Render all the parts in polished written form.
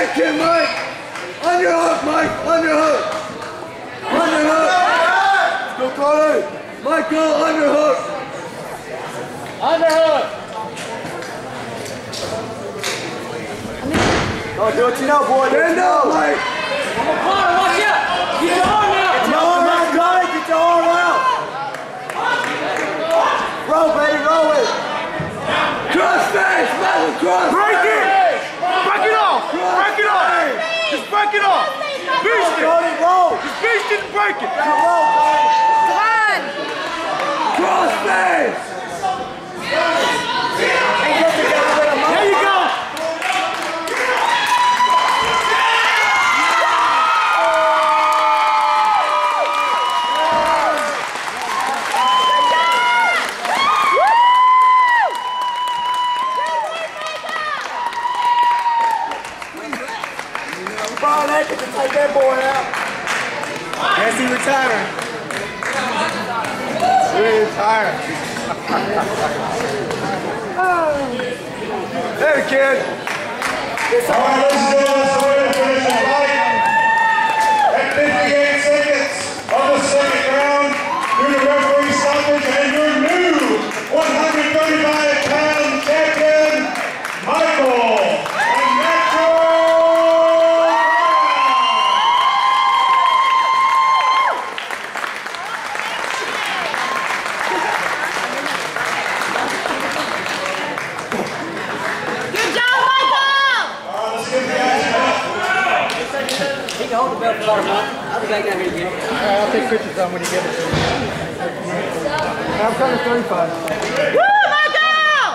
Kid Mike. Underhook, Mike. Underhook. Underhook. Let's go, Cody. Michael, underhook. Underhook. Oh, do what you know, boy. Stand up, Mike. Come on, watch out. Get your arm out. Get your arm out, Cody. Get your arm out. Roll, baby. Roll it. Cross face. Michael, cross face. Break it. Break it off. Break it off. Just break it off. Beast it. Cody, roll. Just beast it and break it. Roll, Cody. Come on. Cross face. There you go. Brian Atkins to take that boy out. Yes, he retired. Retired. Hey, kid. All right, ladies and gentlemen, so we're going to finish the fight at 58 seconds of the second round due to referee stoppage, and your new 135-pound champion, Michael. Hold the belt for water, Mike. I'll be back down here to get it. I'll take pictures on when you get it to me. I'm kind of 35. Woo, Michael!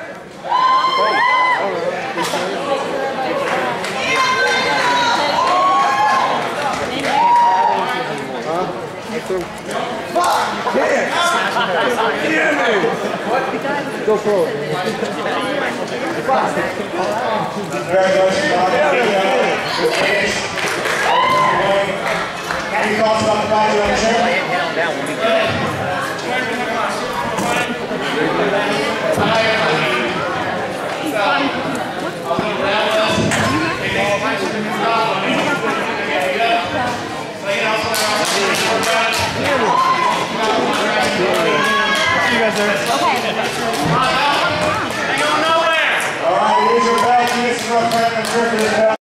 Go pro. Congratulations, Bob. Any thoughts about the fight you want to share? See you guys there. All right, here's your belt. This is rough